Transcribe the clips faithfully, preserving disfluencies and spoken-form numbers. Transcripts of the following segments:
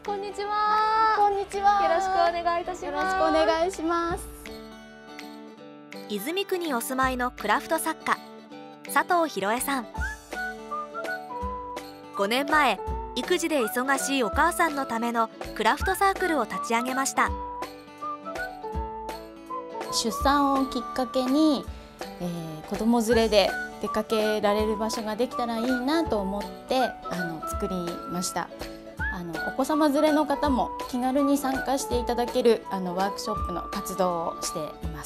こんにちは。 こんにちは。 よろしくお願いいたします。 よろしくお願いします。 泉区にお住まいのクラフト作家佐藤博恵さん。ごねんまえ、育児で忙しいお母さんのためのクラフトサークルを立ち上げました。 出産をきっかけに、えー、子供連れで出かけられる場所ができたらいいなと思ってあの作りました。あのお子様連れの方も気軽に参加していただけるあのワークショップの活動をしています。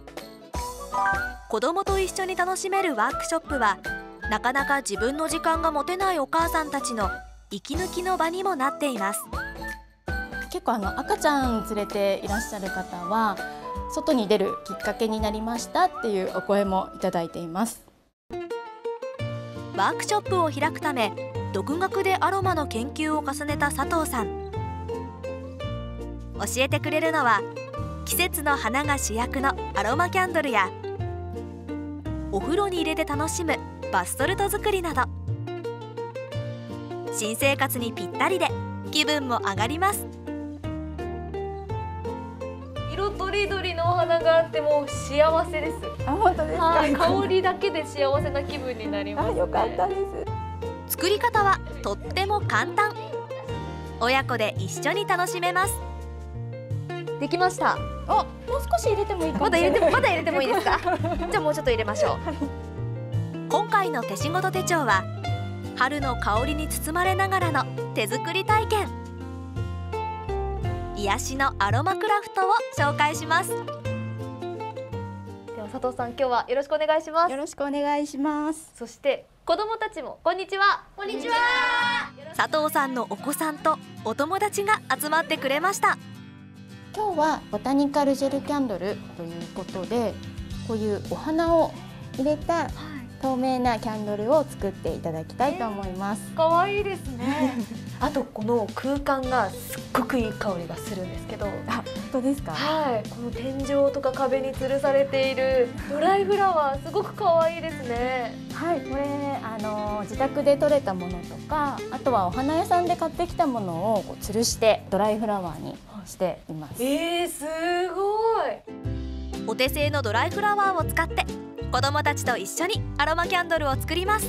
子供と一緒に楽しめるワークショップはなかなか自分の時間が持てないお母さんたちの息抜きの場にもなっています。 結構あの赤ちゃん連れていらっしゃる方は外に出るきっかけになりましたっていうお声もいただいています。 ワークショップを開くため独学でアロマの研究を重ねた佐藤さん。教えてくれるのは季節の花が主役のアロマキャンドルやお風呂に入れて楽しむバスソルト作りなど新生活にぴったりで気分も上がります。 色とりどりのお花があってもう幸せです。 あ、本当ですか。 はい、香りだけで幸せな気分になります、ね。 あ、よかったです。 作り方はとっても簡単。親子で一緒に楽しめます。 できました。 あ、もう少し入れてもいいかもまだしれない。 入れてまだ入れてもいいですか。じゃあもうちょっと入れましょう。 今回の手仕事手帳は春の香りに包まれながらの手作り体験。癒しのアロマクラフトを紹介します。 では佐藤さん、今日はよろしくお願いします。 よろしくお願いします。 そして子供たちもこんにちは。こんにちは。 佐藤さんのお子さんとお友達が集まってくれました。 今日はボタニカルジェルキャンドルということで、こういうお花を入れた透明なキャンドルを作っていただきたいと思います。 可愛いですね。あとこの空間がすっごくいい香りがするんですけど。 あ、本当ですか。 はい、この天井とか壁に吊るされているドライフラワーすごく可愛いですね。 はい、これあの自宅で採れたものとか、あとはお花屋さんで買ってきたものをこう吊るしてドライフラワーにしています。 えー、すごい。 お手製のドライフラワーを使って子どもたちと一緒にアロマキャンドルを作ります。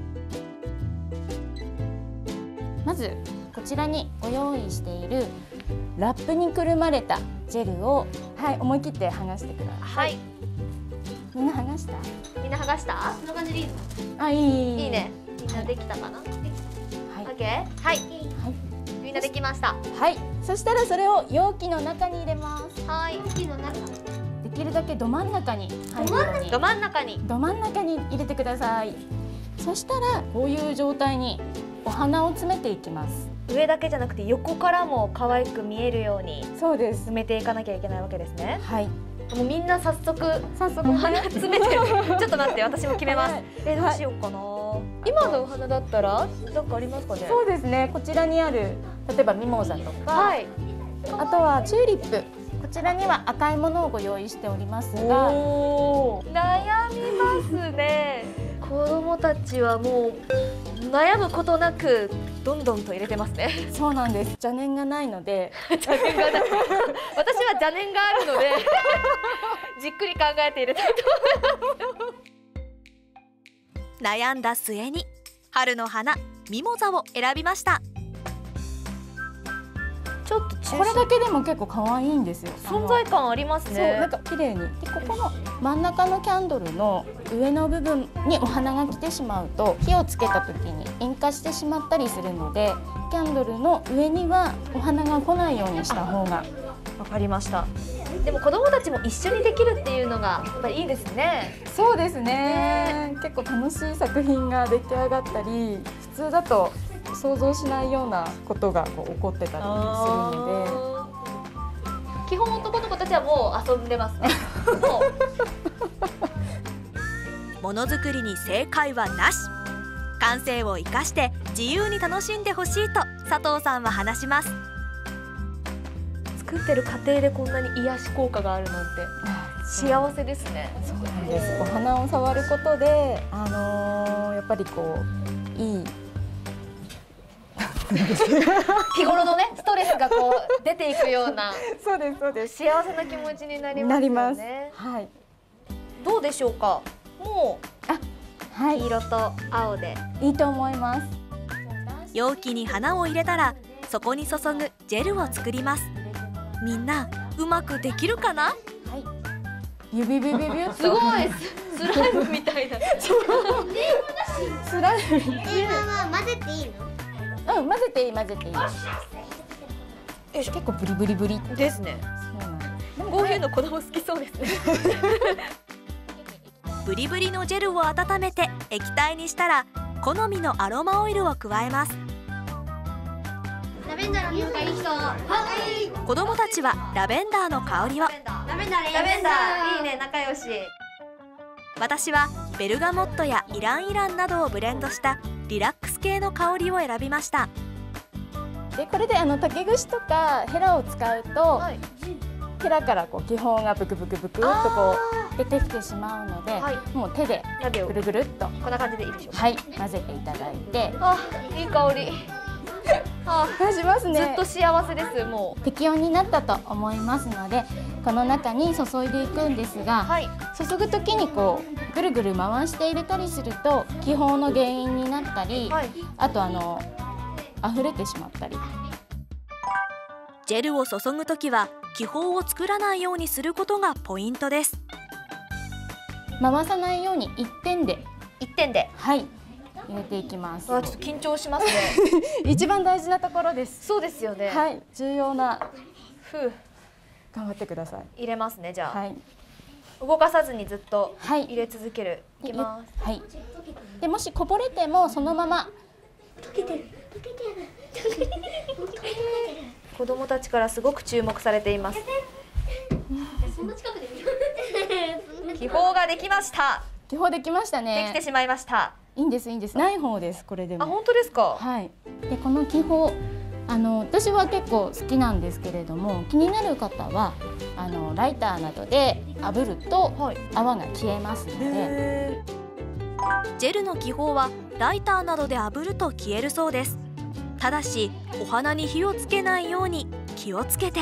まずこちらにご用意しているラップにくるまれたジェルを、はい、思い切って剥がしてください。 はい。 みんな剥がした？ みんな剥がした？こんな感じでいいの？ あ、いい。 いいね。みんなできたかな？ はい。 オッケー？はい。はい。みんなできました。 はい。そしたらそれを容器の中に入れます。 はい。容器の中。 できるだけど真ん中に入るように。 ど真ん中に。 ど真ん中に入れてください。そしたらこういう状態にお花を詰めていきます。 上だけじゃなくて横からも可愛く見えるようにそうです。 詰めていかなきゃいけないわけですね。 はい。 もうみんな早速早速お花詰めてる。ちょっと待って、私も決めます。 はい、 え、どうしようかな。今のお花だったらなんかありますかね。 そうですね。こちらにある例えばミモザとか、 はい。 あとはチューリップ。こちらには赤いものをご用意しておりますが、 おー、悩みますね。子供たちはもう悩むことなくどんどんと入れてますね。 そうなんです。邪念がないので、 邪念がない。私は邪念があるのでじっくり考えて入れたいと思います。 悩んだ末に春の花ミモザを選びました。 ちょっと中これだけでも結構可愛いんですよ。 存在感ありますね。 そう、なんか綺麗に。で、ここの真ん中のキャンドルの上の部分にお花が来てしまうと火をつけた時に引火してしまったりするので、キャンドルの上にはお花が来ないようにした方が。 わかりました。でも子供たちも一緒にできるっていうのがやっぱりいいですね。 そうですね。結構楽しい作品が出来上がったり、普通だと想像しないようなことがこう起こってたりするので、基本男の子たちはもう遊んでますね。もうものづくりに正解はなし。感性を生かして自由に楽しんでほしいと佐藤さんは話します。 作ってる過程でこんなに癒し効果があるなんて幸せですね。 そうなんです。お花を触ることで、あのー、やっぱりこういい楽なんです日頃のねストレスがこう出ていくようなそうですそうです。 幸せな気持ちになりますなよります。 ね。 はい。 どうでしょうか。もはい。 う黄色と青で。 いいと思います。 容器に花を入れたらそこに注ぐジェルを作ります。みんなうまくできるかな？ はい。指ビビビビすごいスライムみたいな。 スライム。 え、ママ混ぜていいの？ うん、混ぜていい混ぜていい。結構ブリブリブリ。 ですね。 そうなんです。でもこういうの子供好きそうですね。 ブリブリのジェルを温めて液体にしたら好みのアロマオイルを加えます。 ラベンダーの匂いがいい人。はい。 子供たちはラベンダーの香りを、 ラベンダー。 ラベンダーいいね、仲良し。 私はベルガモットやイランイランなどをブレンドしたリラックス系の香りを選びました。 でこれであの竹串とかヘラを使うと、 はい。 ヘラからこう気泡がブクブクブクっとこう出てきてしまうので、 はいもう手で鍋をぐるぐるっとこんな感じでいいでしょうか。 はい混ぜていただいて、 あ、いい香り。あ、 出しますね。 ずっと幸せです。も適温になったと思いますので、この中に注いでいくんですう。 が、 はい。 注ぐ時にこうぐるぐる回して入れたりすると気泡の原因になったり、 はい。 あとあの溢れてしまったり。 ジェルを注ぐときは気泡を作らないようにすることがポイントです。 回さないように一点で、 一点で。 はい入れていきます。 あ、ちょっと緊張しますね。 一番大事なところです。 そうですよね。 はい重要な、 ふう。 頑張ってください。 入れますね。じゃあ、 はい動かさずにずっとはい入れ続ける。いきます。 はい。でもしこぼれてもそのまま溶けてる。溶けてる。 子供たちからすごく注目されています。 そんな近くで見る。 気泡ができました。 気泡できましたでね。 きてしまいました。 いいんですいいんです。ない方ですこれであ、 も。 本当ですか。 はい。でこの気泡あの私は結構好きなんですけれども、気になる方はあのライターなどで炙るとはい。 泡が消えますので、 へジェルの気泡はライターなどで炙ると消えるそうです。ただしお花に火をつけないように気をつけて。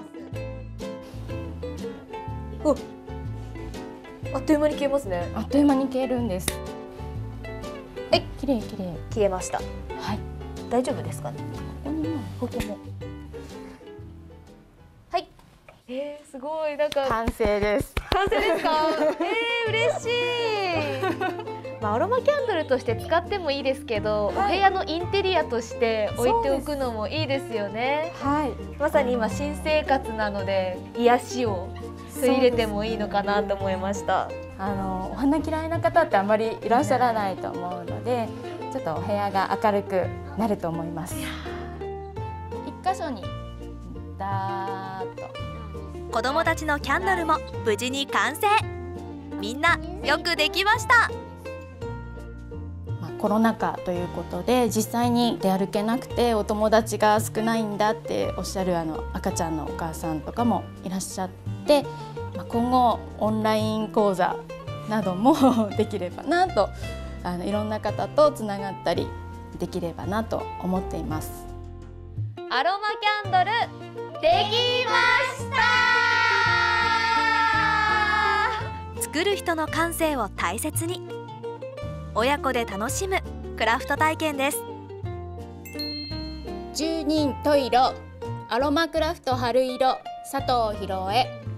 ー。あっという間に消えますね。 あっという間に消えるんです。 はい、 綺麗綺麗。 消えました。 はい。 大丈夫ですかね。 ここにもここも。はい。えー、すごいなんか完成です。 完成ですか。えー、嬉しい。まあ、アロマキャンドルとして使ってもいいですけど、 はいお部屋のインテリアとして置いておくのもいいですよね。 はい。 まさに今新生活なので癒しを取り入れてもいいのかなと思いました。 あのお花嫌いな方ってあまりいらっしゃらないと思うので、ちょっとお部屋が明るくなると思います。一箇所にダーッと。 子供たちのキャンドルも無事に完成。みんなよくできました。 まあ、コロナ禍ということで実際に出歩けなくてお友達が少ないんだっておっしゃるあの赤ちゃんのお母さんとかもいらっしゃって、まあ、今後オンライン講座などもできればなと、あのいろんな方とつながったりできればなと思っています。 アロマキャンドルできました。 作る人の感性を大切に、親子で楽しむクラフト体験です。 十人十色アロマクラフト春色佐藤博恵。